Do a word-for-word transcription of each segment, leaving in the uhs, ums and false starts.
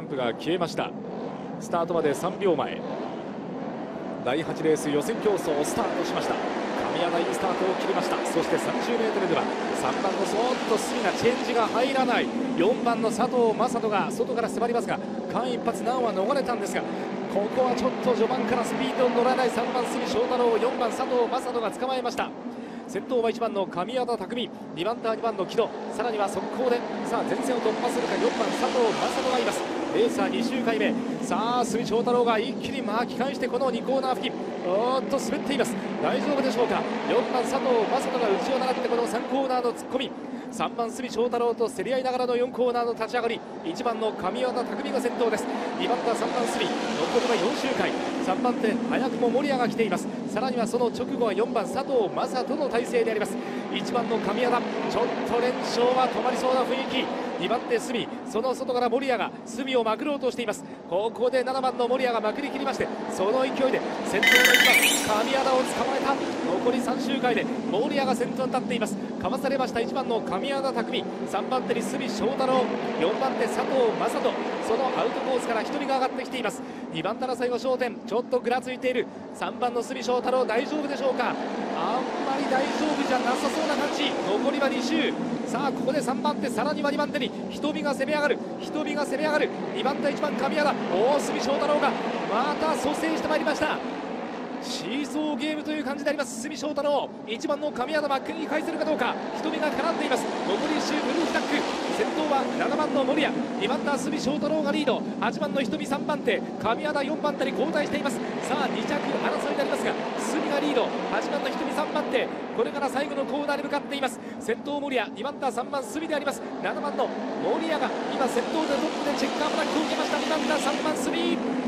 ンプが消えました。スタートまでさんびょうまえ、だいはちレース予選競争スタートしました。神谷がいいスタートを切りました。そして さんじゅうメートル ではさんばんのそーっと隅がチェンジが入らない、よんばんの佐藤正人が外から迫りますが、間一髪難は逃れたんですが、ここはちょっと序盤からスピードに乗らないさんばん角翔太郎をよんばん佐藤正人が捕まえました。先頭はいちばんの神谷田匠、にばん手にばんの木戸、さらには速攻でさあ前線を突破するかよんばん佐藤正人がいます。レーサーに周回目、さあ角翔太郎が一気に巻き返してこのにコーナー付近、おーっと滑っています。大丈夫でしょうか。よんばん佐藤正人が内を狙ってこのさんコーナーの突っ込み、さんばん角翔太郎と競り合いながらのよんコーナーの立ち上がり、いちばんの神谷田匠が先頭です。にばん手はさんばん角、残りはよん周回、さんばん手早くも守谷が来ています。さらにはその直後はよんばん佐藤正人の体勢であります。いちばんの神谷田、ちょっと連勝は止まりそうな雰囲気。にばん手角、その外から守谷が角をまくろうとしています。ここでななばんの守谷がまくり切りまして、その勢いで先頭のいちばん神谷田を捕まえた。残りさん周回で守谷が先頭に立っています。かわされましたいちばんの神谷田匠、さんばん手に角翔太郎、よんばん手佐藤正人、そのアウトコースからひとりが上がってきています。にばん手の最後焦点、ちょっとぐらついているさんばんの角翔太郎、大丈夫でしょうか。あんまり大丈夫じゃなさそうな感じ。残りはに周、さあここでさんばん手、さらにはにばん手に瞳が攻め上がる、瞳が攻め上がる。にばん手いちばん神谷田、おお角翔太郎がまた蘇生してまいりました。シーソーゲームという感じであります。角翔太郎、いちばんの神谷田、マックに返せるかどうか。瞳が絡んでいます。残りいち周、ブルーフラッグ、先頭はななばんの守谷、にばん手は角翔太郎がリード、はちばんの瞳、さんばん手神谷田、よんばん手に交代しています。さあに着争いになりますが、角がリード、はちばんの瞳、さんばん手、これから最後のコーナーに向かっています。先頭守谷、にばん手はさんばん角であります。ななばんの守谷が今先頭でトップでチェッカーブラックを受けました。にばん手はさんばん角。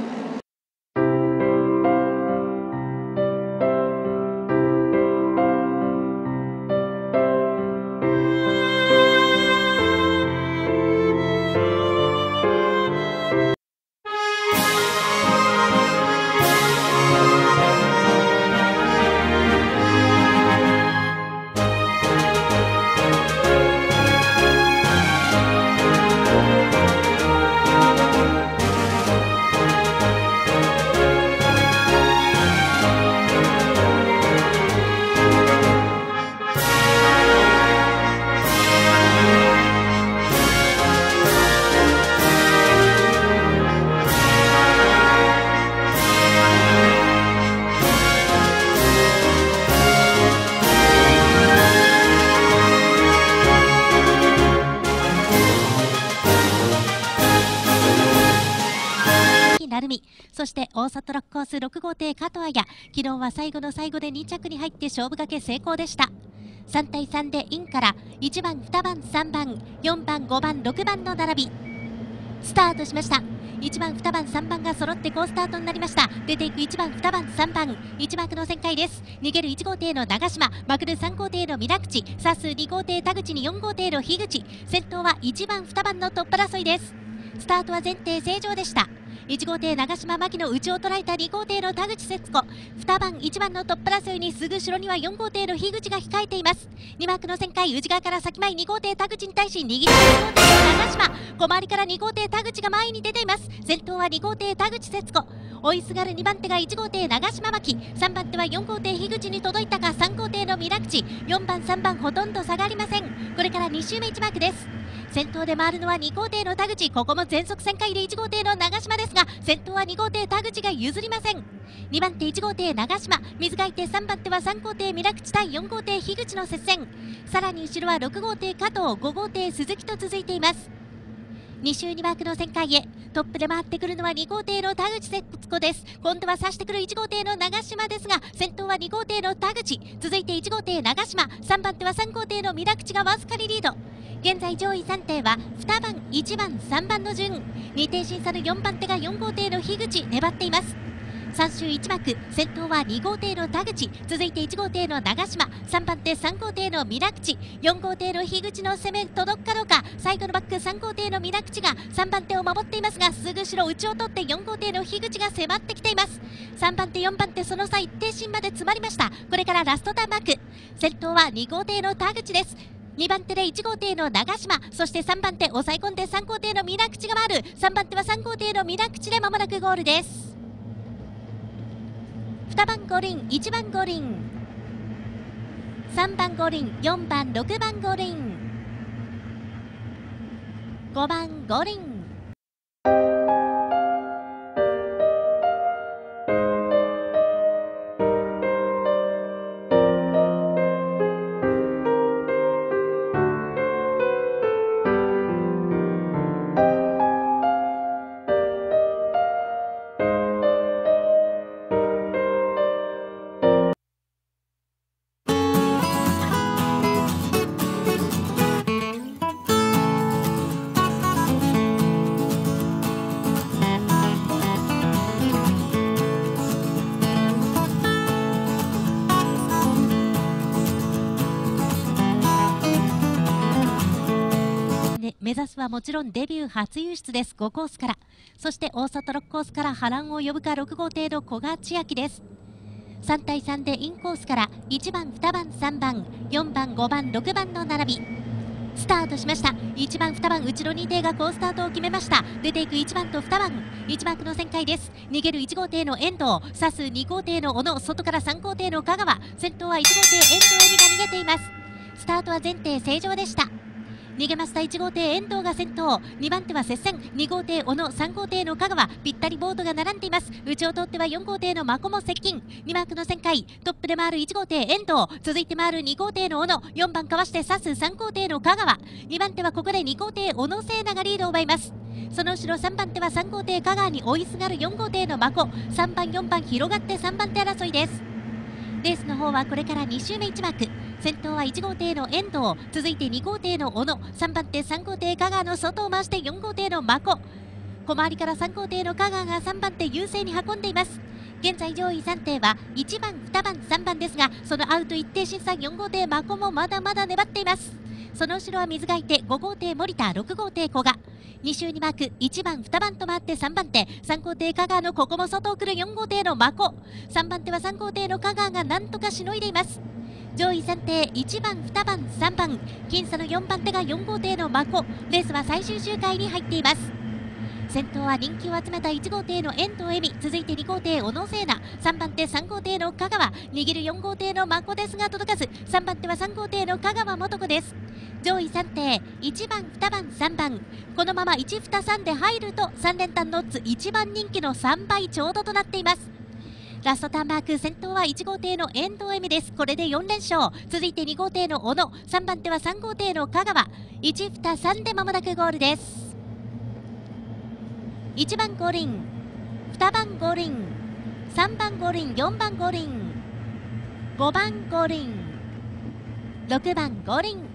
そして大里ロックコースろく号艇加藤綾、昨日は最後の最後でに着に入って勝負かけ成功でした。さん対さんでインからいちばん、にばん、さんばん、よんばん、ごばん、ろくばんの並びスタートしました。いちばん、にばん、さんばんが揃って好スタートになりました。出ていくいちばん、にばん、さんばん、いち幕の旋回です。逃げるいち号艇の長島、まくるさん号艇の水口、さすに号艇田口によん号艇の樋口、先頭はいちばん、にばんの突破争いです。スタートは前提正常でした。いち号艇長島牧の内を捉えたに号艇の田口節子、にばんいちばんの突破争いにすぐ後ろにはよん号艇の樋口が控えています。に幕の旋回、内側から先前に号艇田口に対し握りいち号艇の長島、小回りからに号艇田口が前に出ています。先頭はに号艇田口節子、追いすがるにばん手がいち号艇長島牧、さんばん手はよん号艇樋口に届いたかさん号艇の水口、よんばんさんばんほとんど下がりません。これからに周目いち幕です。先頭で回るのはに号艇の田口、ここも全速旋回でいち号艇の長島ですが、先頭はに号艇田口が譲りません。にばん手いち号艇長島、水がいてさんばん手はさん号艇水口対よん号艇樋口の接戦、さらに後ろはろく号艇加藤、ご号艇鈴木と続いています。に周に幕の旋回へ、トップで回ってくるのはに号艇の田口節子です。今度は差してくるいち号艇の長島ですが、先頭はに号艇の田口、続いていち号艇長島、さんばん手はさん号艇の水口がわずかにリード。現在上位さん艇はにばん、いちばん、さんばんの順、に艇審査のよんばん手がよん号艇の樋口、粘っています。さん周いち幕、先頭はに号艇の田口、続いていち号艇の長島、さんばん手さん号艇の水口、よん号艇の樋口の攻め届くかどうか。最後のバックさん号艇の水口がさんばん手を守っていますが、すぐ後ろ内を取ってよん号艇の樋口が迫ってきています。さんばん手よんばん手その差一艇芯まで詰まりました。これからラストターンマーク、先頭はに号艇の田口です。 にばん手でいち号艇の長島、そしてさんばん手抑え込んでさん号艇の水口が回る。さんばん手はさん号艇の水口でまもなくゴールです。にばん五輪、いちばん五輪、さんばん五輪、よんばん、ろくばん五輪、ごばん五輪。目指すはもちろんデビュー初優出です。ごコースから、そして大里ろくコースから波乱を呼ぶかろく号艇の古賀千秋です。さんたいさんでインコースからいちばん、にばん、さんばん、よんばん、ごばん、ろくばんの並び。スタートしました。いちばん、にばん、内のに艇が好スタートを決めました。出ていくいちばんとにばん、いちばん区の旋回です。逃げるいち号艇の遠藤、指すに号艇の小野、外からさん号艇の香川、先頭はいち号艇遠藤恵美が逃げています。スタートは全艇正常でした。逃げましたいち号艇遠藤が先頭、にばん手は接戦、に号艇小野、さん号艇の香川、ぴったりボートが並んでいます。内を通ってはよん号艇の真子も接近、にマークの旋回、トップで回るいち号艇遠藤、続いて回るに号艇の小野、よんばんかわして指すさん号艇の香川、にばん手はここでに号艇小野聖奈がリードを奪います。その後ろさんばん手はさん号艇香川に追いすがるよん号艇の真子、さんばんよんばん広がってさんばん手争いです。レースの方はこれからに周目いちマーク、先頭はいち号艇の遠藤、続いてに号艇の小野、さんばん手さん号艇香川の外を回してよん号艇の真子、小回りからさん号艇の香川がさんばん手優勢に運んでいます。現在上位さん艇はいちばん、にばん、さんばんですが、そのアウト一定審査よん号艇真子もまだまだ粘っています。その後ろは水がいてご号艇森田、ろく号艇古賀、に周にマークいちばん、にばんと回ってさんばん手、さん号艇香川のここも外を来るよん号艇の真子、さんばん手はさん号艇の香川がなんとかしのいでいます。上位さん艇いちばん、にばん、さんばん、僅差のよんばん手がよん号艇の真子、レースは最終周回に入っています。先頭は人気を集めたいち号艇の遠藤恵美、続いてに号艇小野聖奈、さんばん手さん号艇の香川、握るよん号艇の真子ですが届かず、さんばん手はさん号艇の香川素子です。上位さん艇いちばん、にばん、さんばん、このままいち、に、さんで入るとさん連単のオッズいちばん人気のさんばいちょうどとなっています。ラストターンマーク、先頭はいち号艇の遠藤恵美です。これでよん連勝、続いてに号艇の小野、さんばん手はさん号艇の香川、いち、に、さんでまもなくゴールです。いちばん五輪、にばん五輪、さんばん五輪、よんばん五輪、ごばん五輪、ろくばん五輪。